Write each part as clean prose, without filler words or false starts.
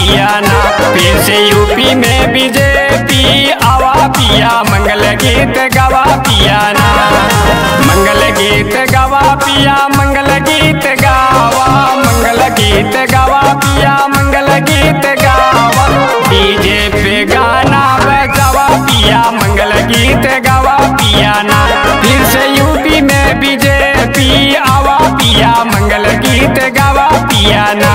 पिया ना। फिर से यूपी में बीजेपी आवा पिया, मंगल गीत गावा पिया ना। मंगल गीत गावा पिया, मंगल गीत गावा, मंगल गीत गावा पिया, मंगल गीत गावा। डीजे पे गाना बजावा पिया, मंगल गीत गावा पिया ना। फिर से यूपी में बीजेपी आवा पिया, मंगल गीत गावा पिया ना।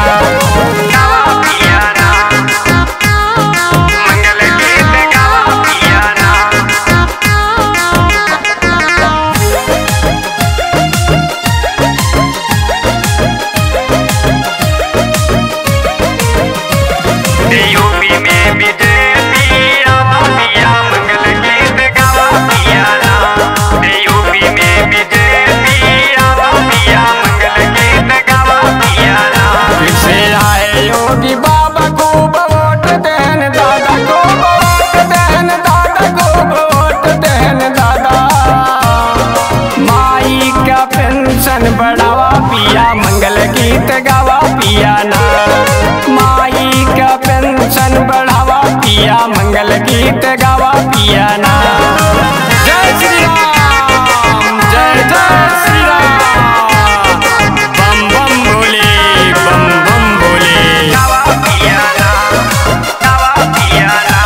यूपी में बीजेपी आवा पिया, मंगल गीत गावा पिया ना। यूपी में बीजेपी आवा पिया, मंगल गीत गावा पिया ना। फिर से आए योगी बाबा को वोट देन दादा को, वोट देन दादा को, वोट देन दादा। माई का पेंशन बढ़ावा पिया, मंगल गीत गावा पिया ना। माई का पेंशन बढ़ावा पिया, मंगल गीत गावा पिया ना। जय श्री राम, जय जय श्री राम, बम बम बोले, बम बम बोले। गावा पिया ना, गावा पिया ना,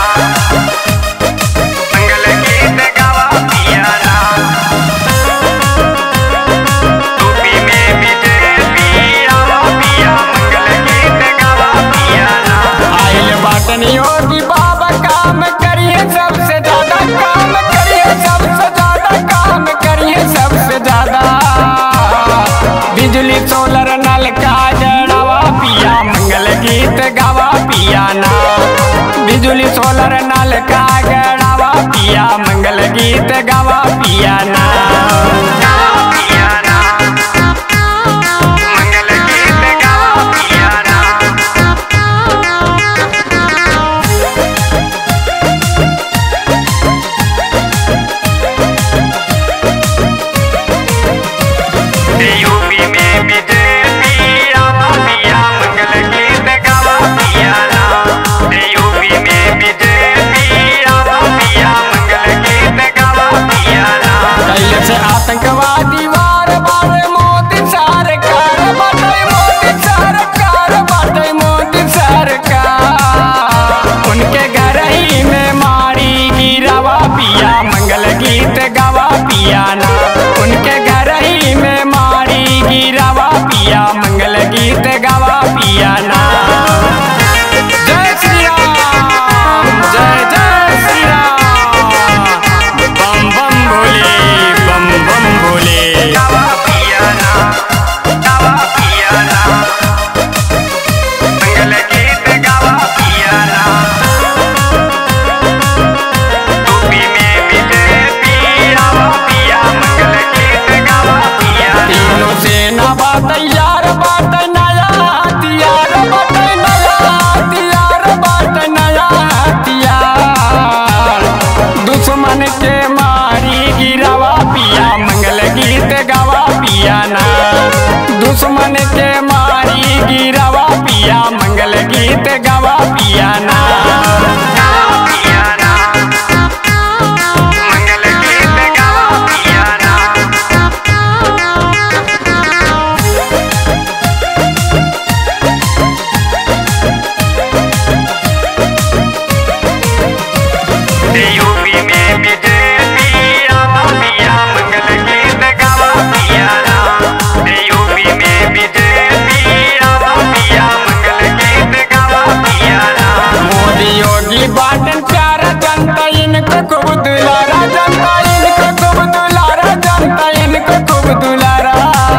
मंगल गीत गावा पिया ना। यूपी में बीजेपी आवा पिया, मंगल गीत गावा पिया ना। आइल बाटन योगी बाबा, काम करिए सबसे ज्यादा, काम करिए सबसे ज्यादा, काम करिए सबसे ज्यादा। बिजली सोलर नल का जड़ावा पिया, मंगल गीत गावा पिया ना। बिजली सोलर नल का गड़ावा पिया, मंगल गीत गावा पिया ना। मंगल गीत गावा पिया ना। यूपी में बीजेपी आवा पिया, मंगल गीत गावा पिया ना। यूपी में बीजेपी आवा पिया, मंगल गीत गावा पिया ना। कैले से आतंकवादी वार बारे मोदी सरकार, बाटे मोदी सरकार, बाटे मोदी सरकार। उनके घर ही में मारी गिरावा पिया, मंगल गीत गावा पिया ना। उनके घर ही में मारी गिरावा पिया, मंगल गीत गावा पिया ना। जय श्री राम, जय जय श्री राम, बम बम बोले, बम बम बोले। गावा पिया ना, गावा पिया ना, मंगल गीत गावा पिया ना। यूपी में बीजेपी आवा पिया, मंगल गीत गावा पिया। तीनों सेना बात यार, बात नया हथियार, बात नया हथियार, बात नया हथियार। दुश्मन के मारी गिरावा पिया, मंगल गीत गावा पिया ना। दुश्मन के मारी गिरावा पिया, मंगल गीत गावा पिया ना। मंगल गीत गावा पिया ना। यूपी में बीजेपी आवा पिया, मंगल गीत गावा पिया ना। यूपी में बीजेपी आवा पिया, मंगल गीत गावा पिया ना। मोदी योगी बाटन प्यारा, जनता इनको खूब दुलारा, जनता इनको खूब दुलारा, जनता इनको खूब दुलारा।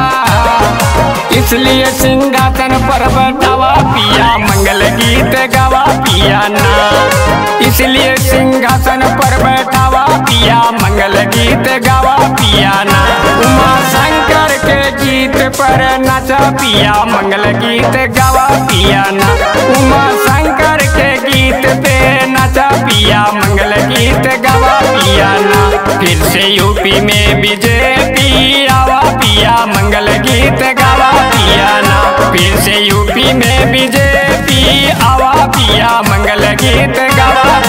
इसलिए सिंहासन पर बैठावा पिया, मंगल गीत गावा पिया ना। इसलिए सिंहासन पर बैठावा पिया, मंगल गीत गावा पिया ना। उमा शंकर के गीत पर नाचा पिया, मंगल गीत गावा पिया ना। उमा शंकर के गीत पे नाचा पिया, मंगल गीत गावा पिया ना। फिर से यूपी में बीजेपी आवा पिया, मंगल गीत गावा पिया ना। फिर से यूपी में बीजेपी आवा पिया मंगल गीत गवा